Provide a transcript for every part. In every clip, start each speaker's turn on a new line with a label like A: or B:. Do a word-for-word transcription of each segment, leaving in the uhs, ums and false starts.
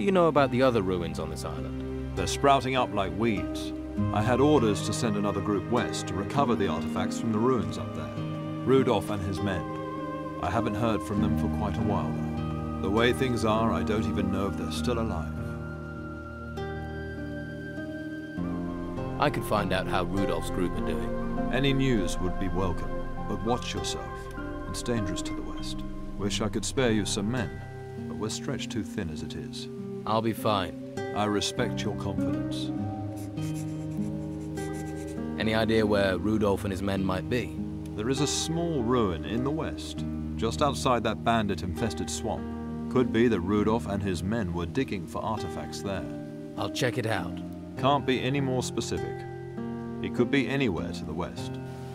A: do you know about the other ruins on this island?
B: They're sprouting up like weeds. I had orders to send another group west to recover the artifacts from the ruins up there. Rudolph and his men. I haven't heard from them for quite a while, though. The way things are, I don't even know if they're still alive.
A: I could find out how Rudolph's group are doing.
B: Any news would be welcome, but watch yourself. It's dangerous to the west. Wish I could spare you some men, but we're stretched too thin as it is.
A: I'll be fine.
B: I respect your confidence.
A: Any idea where Rudolph and his men might be?
B: There is a small ruin in the west, just outside that bandit-infested swamp. Could be that Rudolph and his men were digging for artifacts there.
A: I'll check it out.
B: Can't be any more specific. It could be anywhere to the west.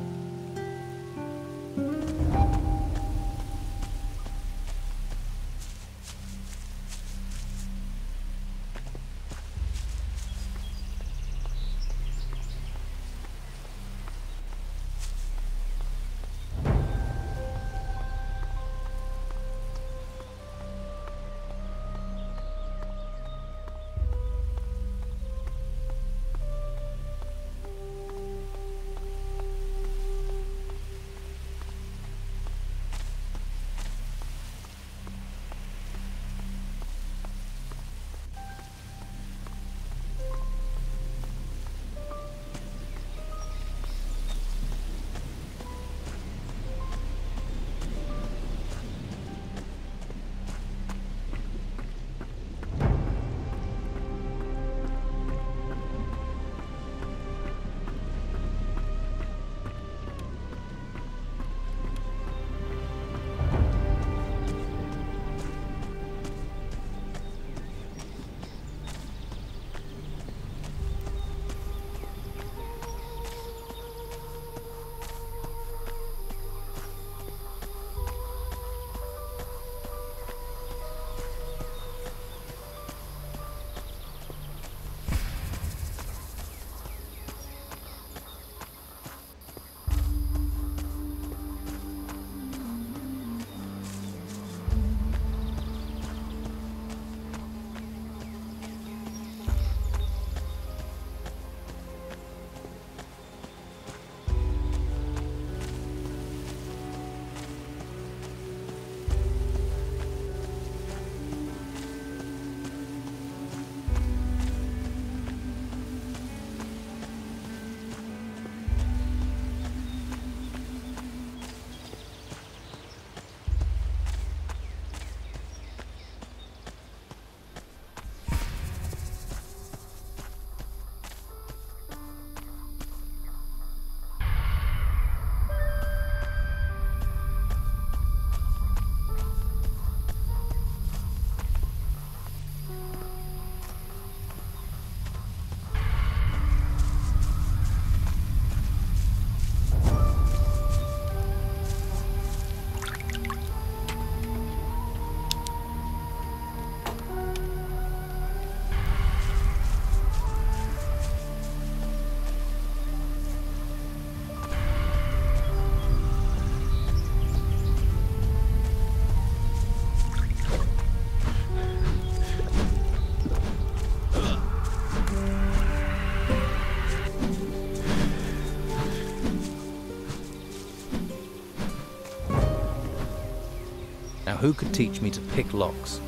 A: Who could teach me to pick locks?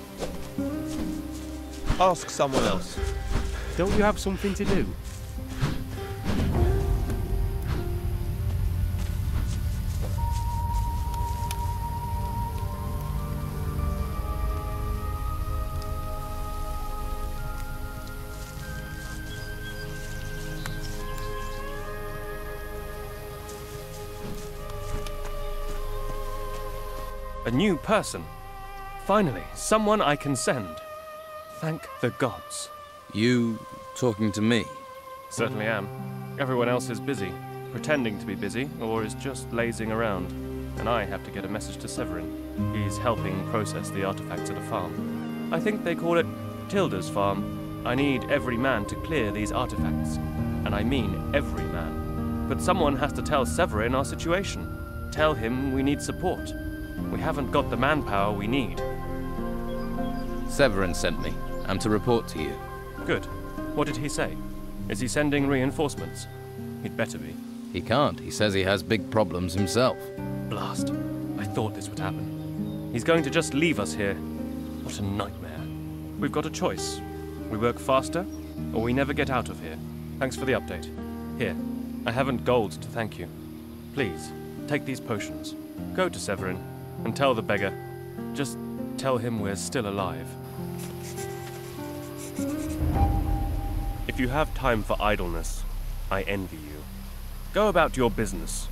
C: Ask someone else.
D: Don't you have something to do?
E: A new person. Finally, someone I can send. Thank the gods.
A: You talking to me?
E: Certainly am. Everyone else is busy, pretending to be busy, or is just lazing around. And I have to get a message to Severin. He's helping process the artifacts at a farm. I think they call it Tilda's farm. I need every man to clear these artifacts. And I mean every man. But someone has to tell Severin our situation. Tell him we need support. We haven't got the manpower we need.
A: Severin sent me. I'm to report to you.
E: Good. What did he say? Is he sending reinforcements? He'd better be.
A: He can't. He says he has big problems himself.
E: Blast. I thought this would happen. He's going to just leave us here. What a nightmare. We've got a choice. We work faster, or we never get out of here. Thanks for the update. Here, I haven't gold to thank you. Please, take these potions. Go to Severin, and tell the beggar. Just tell him we're still alive. If you have time for idleness, I envy you. Go about your business.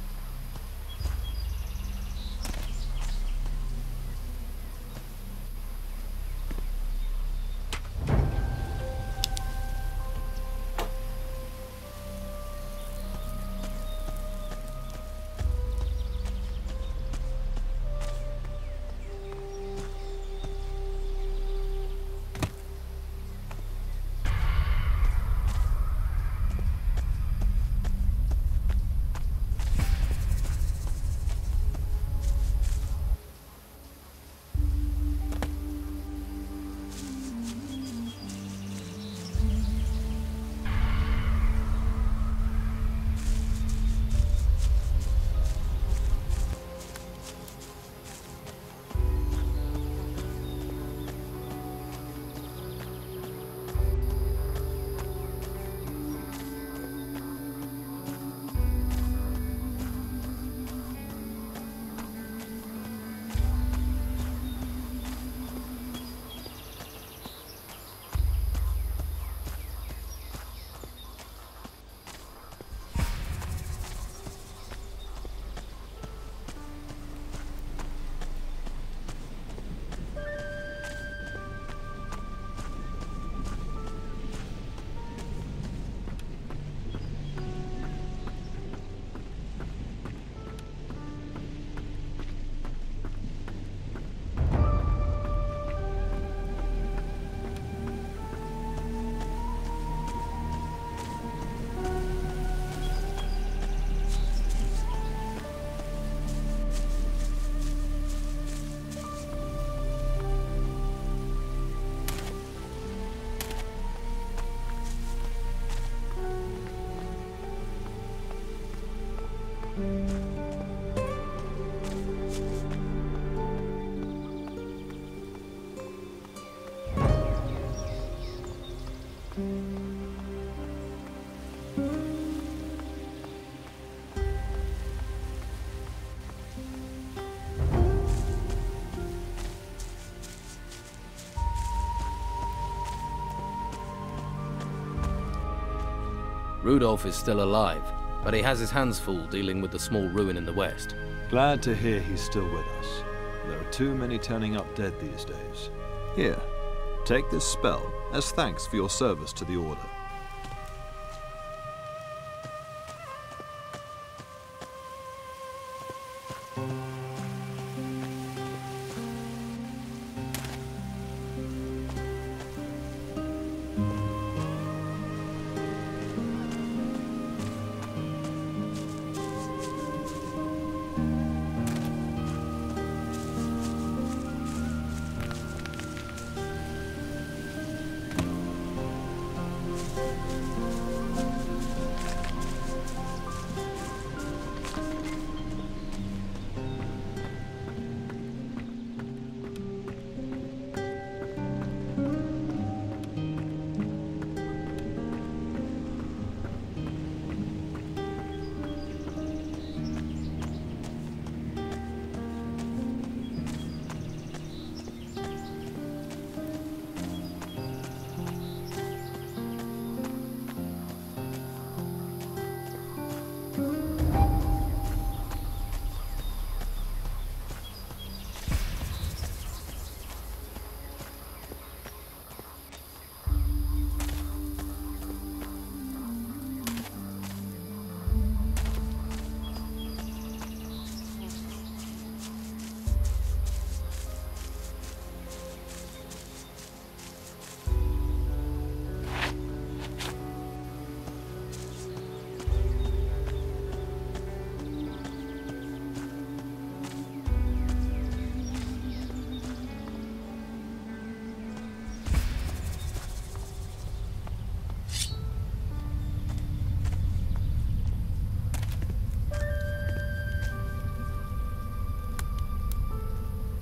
A: Rudolf is still alive, but he has his hands full dealing with the small ruin in the west.
B: Glad to hear he's still with us. There are too many turning up dead these days. Here, take this spell as thanks for your service to the Order.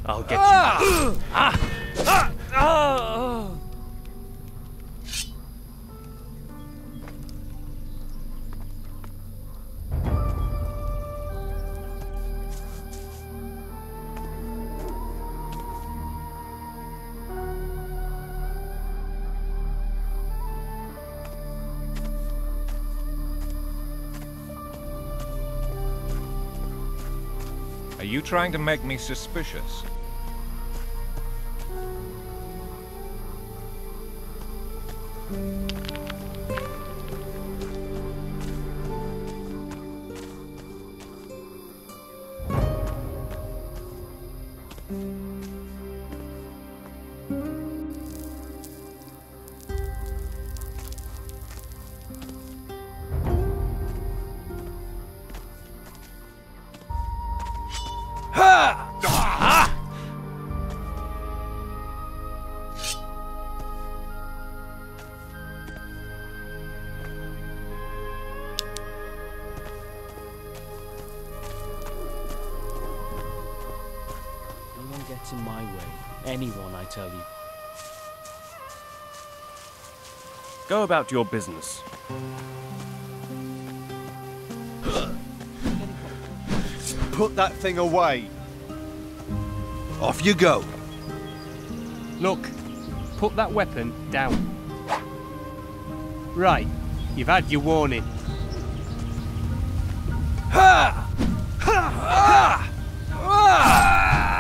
D: I'll get you.
E: Ah! Ah! Ah!
F: Are you trying to make me suspicious?
G: Gets in my way. Anyone, I tell you.
E: Go about your business.
C: Put that thing away. Off you go.
D: Look, put that weapon down. Right, you've had your warning.
C: Ha! Ha! Ha! Ha!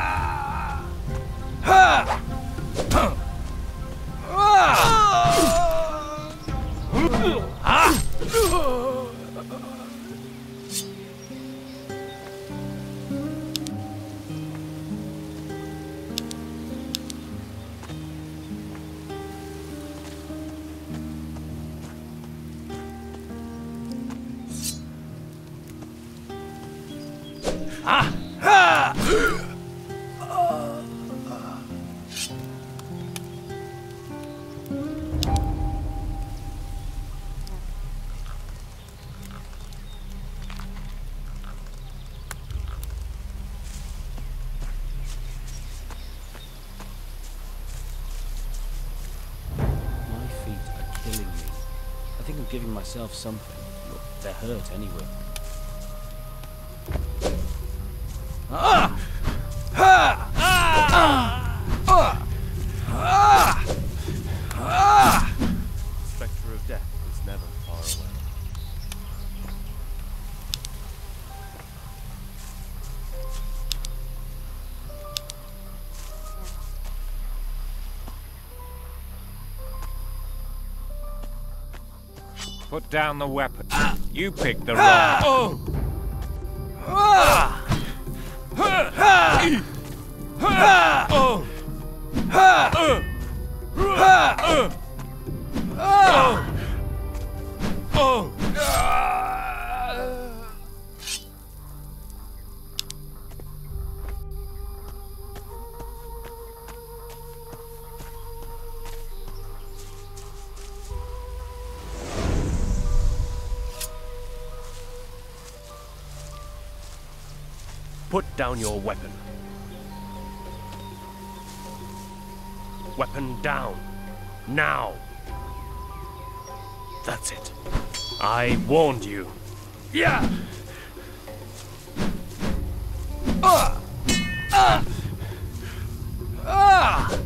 G: Giving myself something. Look, they're hurt anyway.
C: Ah! Ha! Ah! Ah! Ah! Ah!
E: The spectre of death is never far away.
F: Put down the weapon. You picked the wrong.
E: Oh!
C: Ah! Ha! Ha! Ha!
E: Oh!
C: Ha!
E: Uh!
C: Ha!
E: Uh!
C: Ah!
E: Oh! Put down your weapon. Weapon down. Now. That's it. I warned you. Yeah!
C: Ah! Ah! Ah!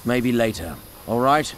G: Maybe later. All right?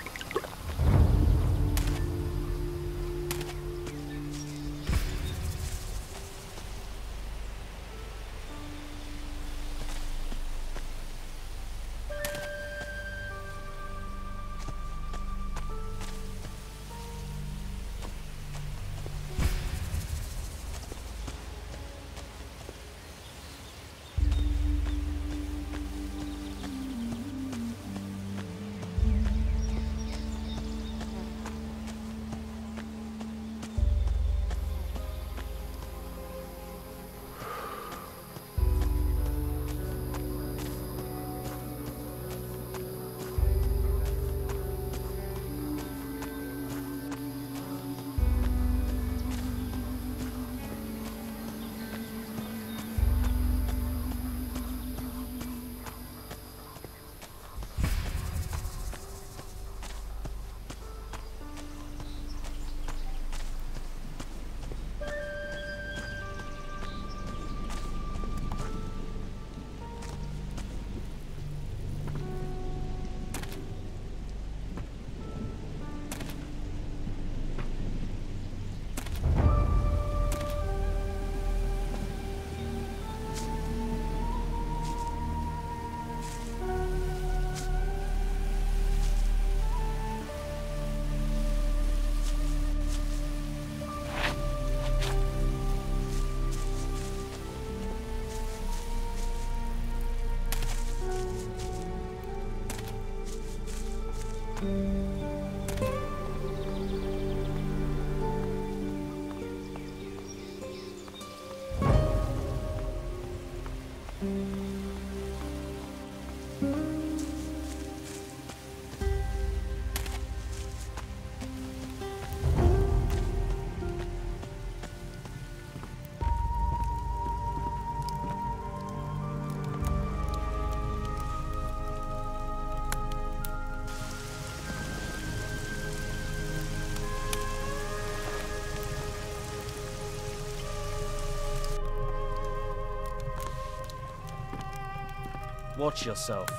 G: Watch yourself.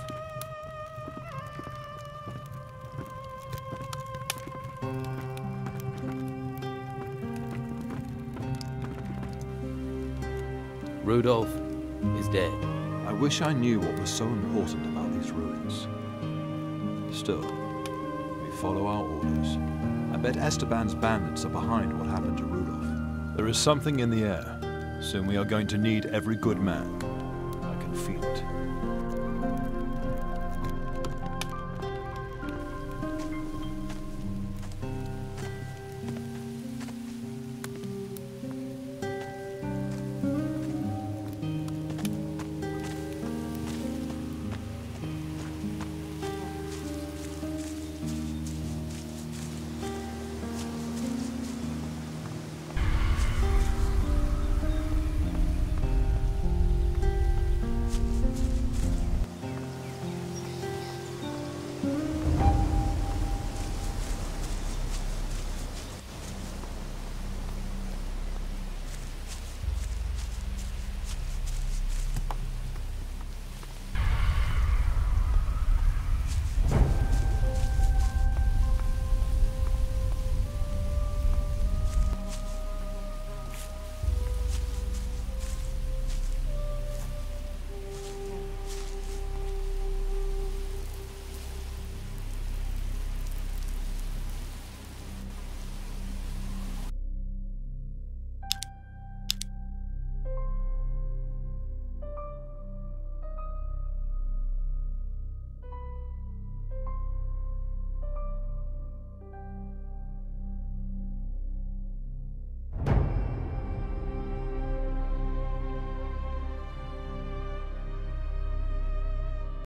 A: Rudolph is dead.
B: I wish I knew what was so important about these ruins. Still, we follow our orders. I bet Esteban's bandits are behind what happened to Rudolph. There is something in the air. Soon we are going to need every good man. I can feel it.